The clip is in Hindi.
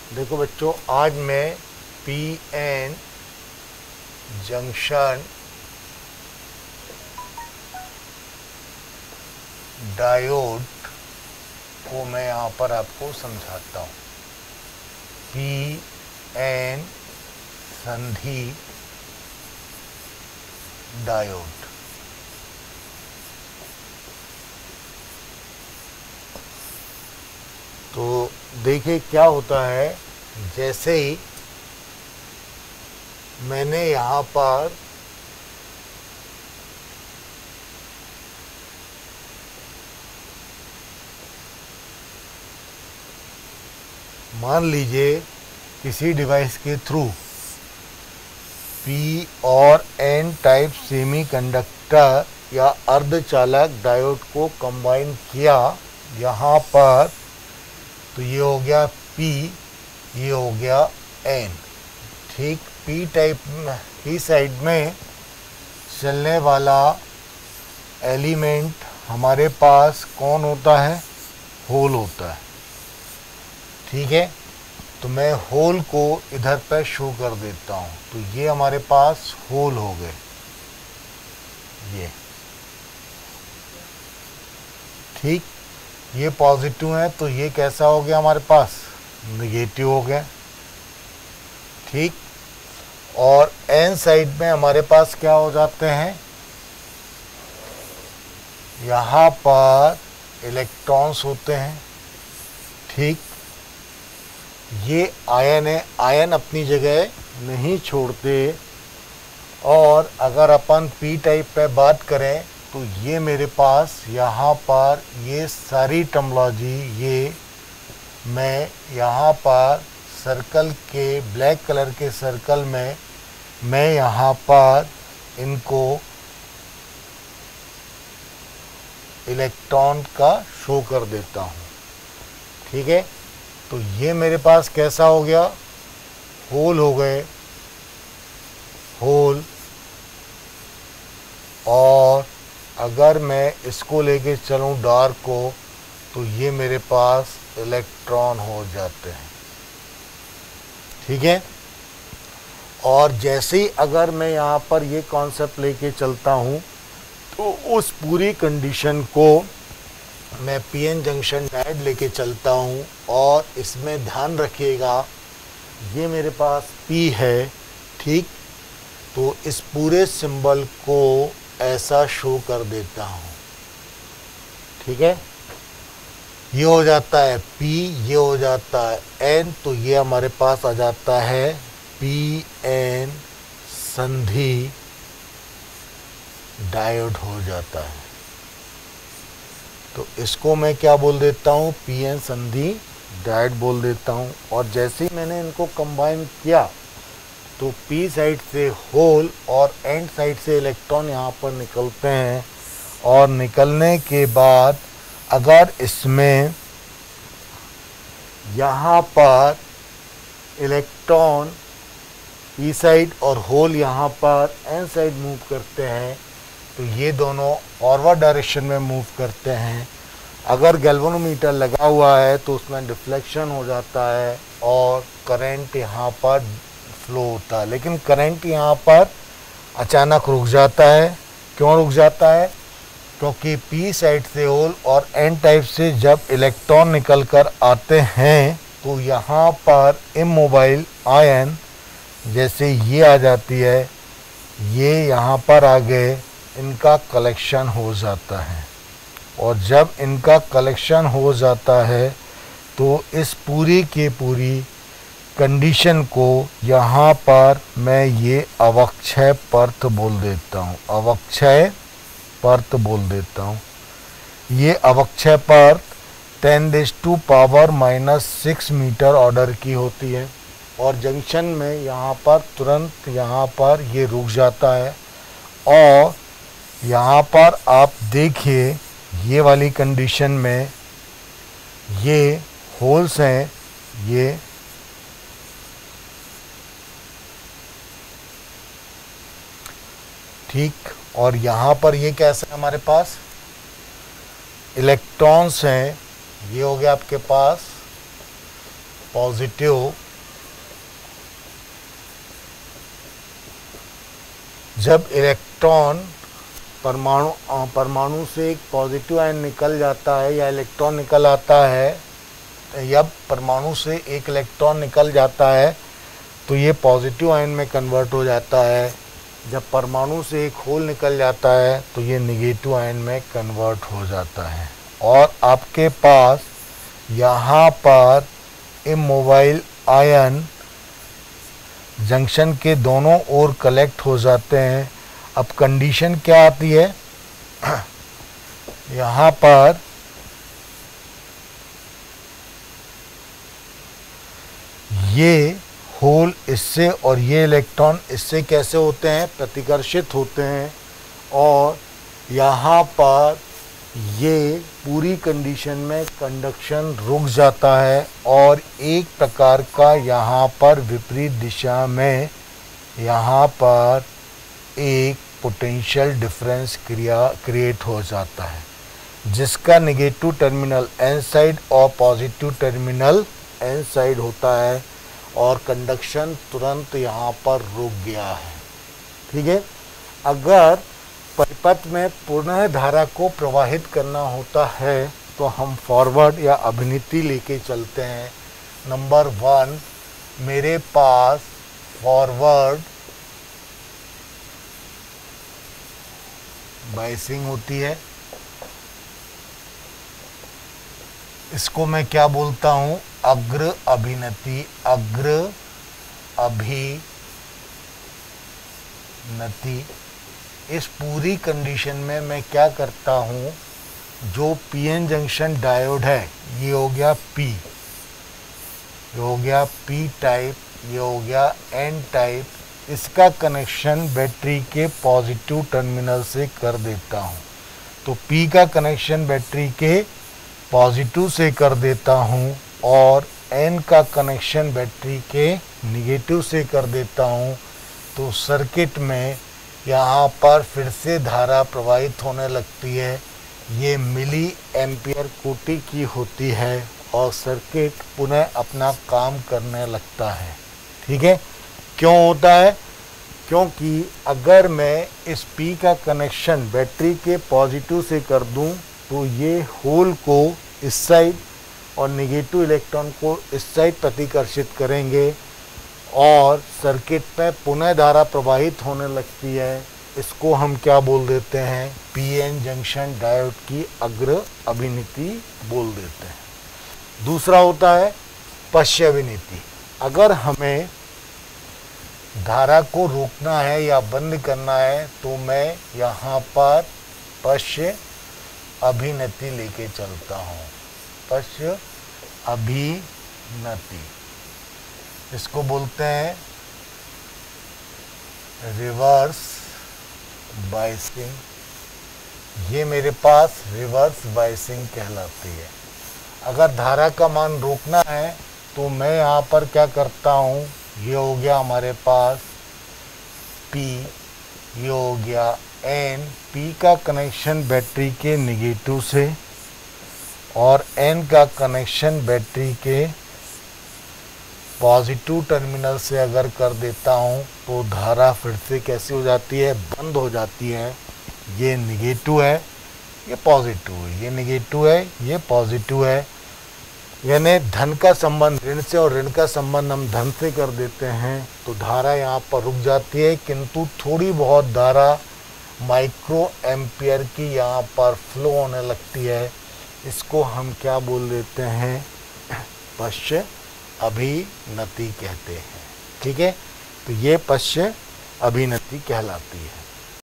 देखो बच्चों, आज मैं पीएन जंक्शन डायोड को मैं यहाँ पर आपको समझाता हूँ। पीएन संधि डायोड। तो देखिए क्या होता है, जैसे ही मैंने यहाँ पर मान लीजिए किसी डिवाइस के थ्रू पी और एन टाइप सेमीकंडक्टर या अर्धचालक डायोड को कंबाइन किया यहाँ पर, तो ये हो गया पी, ये हो गया एन। ठीक, पी टाइप पी साइड में चलने वाला एलिमेंट हमारे पास कौन होता है? होल होता है। ठीक है, तो मैं होल को इधर पे शो कर देता हूँ। तो ये हमारे पास होल हो गए, ये ठीक, ये पॉजिटिव है तो ये कैसा हो गया हमारे पास? नेगेटिव हो गया। ठीक, और एन साइड में हमारे पास क्या हो जाते हैं? यहाँ पर इलेक्ट्रॉन्स होते हैं। ठीक, ये आयन है, आयन अपनी जगह नहीं छोड़ते। और अगर अपन पी टाइप पे बात करें तो ये मेरे पास यहाँ पर ये सारी टर्मिनोलॉजी, ये मैं यहाँ पर सर्कल के ब्लैक कलर के सर्कल में मैं यहाँ पर इनको इलेक्ट्रॉन का शो कर देता हूँ। ठीक है, तो ये मेरे पास कैसा हो गया? होल हो गए, होल। और अगर मैं इसको लेके चलूँ डार्क को, तो ये मेरे पास इलेक्ट्रॉन हो जाते हैं। ठीक है, और जैसे ही अगर मैं यहाँ पर ये कॉन्सेप्ट लेके चलता हूँ तो उस पूरी कंडीशन को मैं पीएन जंक्शन डायोड लेके चलता हूँ। और इसमें ध्यान रखिएगा, ये मेरे पास पी है। ठीक, तो इस पूरे सिंबल को ऐसा शो कर देता हूँ। ठीक है, ये हो जाता है पी, ये हो जाता है एन, तो ये हमारे पास आ जाता है पी एन संधि डायोड हो जाता है। तो इसको मैं क्या बोल देता हूँ? पी एन संधि डायोड बोल देता हूँ। और जैसे ही मैंने इनको कंबाइन किया तो पी साइड से होल और एन साइड से इलेक्ट्रॉन यहाँ पर निकलते हैं। और निकलने के बाद अगर इसमें यहाँ पर इलेक्ट्रॉन पी साइड और होल यहाँ पर एन साइड मूव करते हैं, तो ये दोनों फॉरवर्ड डायरेक्शन में मूव करते हैं। अगर गैल्वेनोमीटर लगा हुआ है तो उसमें डिफ्लेक्शन हो जाता है और करंट यहाँ पर फ्लो होता है। लेकिन करंट यहाँ पर अचानक रुक जाता है। क्यों रुक जाता है? क्योंकि पी साइड से होल और एन टाइप से जब इलेक्ट्रॉन निकल कर आते हैं तो यहाँ पर इमोबाइल आयन, जैसे ये आ जाती है, ये यहाँ पर आ गए, इनका कलेक्शन हो जाता है। और जब इनका कलेक्शन हो जाता है तो इस पूरी के पूरी कंडीशन को यहाँ पर मैं ये अवक्षय परत बोल देता हूँ। अवक्षय परत बोल देता हूँ। ये अवक्षय परत 10⁻⁻⁶ मीटर ऑर्डर की होती है। और जंक्शन में यहाँ पर तुरंत यहाँ पर ये रुक जाता है। और यहाँ पर आप देखिए, ये वाली कंडीशन में ये होल्स हैं, ये ठीक। और यहाँ पर ये कैसा है? हमारे पास इलेक्ट्रॉन्स हैं। ये हो गया आपके पास पॉजिटिव, जब इलेक्ट्रॉन परमाणु से एक पॉजिटिव आयन निकल जाता है या इलेक्ट्रॉन निकल आता है, या परमाणु से एक इलेक्ट्रॉन निकल जाता है तो ये पॉजिटिव आयन में कन्वर्ट हो जाता है। जब परमाणु से एक होल निकल जाता है तो ये निगेटिव आयन में कन्वर्ट हो जाता है। और आपके पास यहाँ पर इमोबाइल आयन जंक्शन के दोनों ओर कलेक्ट हो जाते हैं। अब कंडीशन क्या आती है, यहाँ पर ये होल इससे और ये इलेक्ट्रॉन इससे कैसे होते हैं, प्रतिकर्षित होते हैं। और यहाँ पर ये पूरी कंडीशन में कंडक्शन रुक जाता है और एक प्रकार का यहाँ पर विपरीत दिशा में यहाँ पर एक पोटेंशियल डिफरेंस क्रिएट हो जाता है, जिसका नेगेटिव टर्मिनल एन साइड और पॉजिटिव टर्मिनल एन साइड होता है और कंडक्शन तुरंत यहाँ पर रुक गया है। ठीक है। अगर परिपथ में पुनः धारा को प्रवाहित करना होता है तो हम फॉरवर्ड या अभिनीति लेके चलते हैं। नंबर 1, मेरे पास फॉरवर्ड बाइसिंग होती है। इसको मैं क्या बोलता हूं, अग्र अभिनति। अग्र अभिनति। इस पूरी कंडीशन में मैं क्या करता हूं, जो पीएन जंक्शन डायोड है ये हो गया पी, ये हो गया पी टाइप, ये हो गया एन टाइप, इसका कनेक्शन बैटरी के पॉजिटिव टर्मिनल से कर देता हूं। तो पी का कनेक्शन बैटरी के पॉजिटिव से कर देता हूं और एन का कनेक्शन बैटरी के निगेटिव से कर देता हूं। तो सर्किट में यहाँ पर फिर से धारा प्रवाहित होने लगती है। ये मिली एम्पियर कोटि की होती है और सर्किट पुनः अपना काम करने लगता है। ठीक है। क्यों होता है, क्योंकि अगर मैं इस P का कनेक्शन बैटरी के पॉजिटिव से कर दूं तो ये होल को इस साइड और नेगेटिव इलेक्ट्रॉन को इस साइड प्रतिकर्षित करेंगे और सर्किट में पुनः धारा प्रवाहित होने लगती है। इसको हम क्या बोल देते हैं, पीएन जंक्शन डायोड की अग्र अभिनीति बोल देते हैं। दूसरा होता है पश्च अभिनीति। अगर हमें धारा को रोकना है या बंद करना है तो मैं यहाँ पर पश्च अभिनति लेके चलता हूँ। पश्च अभिनति, इसको बोलते हैं रिवर्स बाइसिंग। ये मेरे पास रिवर्स बाइसिंग कहलाती है। अगर धारा का मान रोकना है तो मैं यहाँ पर क्या करता हूँ, ये हो गया हमारे पास P, ये हो गया N। P का कनेक्शन बैटरी के निगेटिव से और N का कनेक्शन बैटरी के पॉजिटिव टर्मिनल से अगर कर देता हूँ तो धारा फिर से कैसी हो जाती है, बंद हो जाती है। ये निगेटिव है, ये पॉजिटिव है, ये निगेटिव है, ये पॉजिटिव है। यानी धन का संबंध ऋण से और ऋण का संबंध हम धन से कर देते हैं तो धारा यहाँ पर रुक जाती है, किंतु थोड़ी बहुत धारा माइक्रो एम्पियर की यहाँ पर फ्लो होने लगती है। इसको हम क्या बोल देते हैं, पश्च अभिनति कहते हैं। ठीक है। तो ये पश्च अभिनति कहलाती है।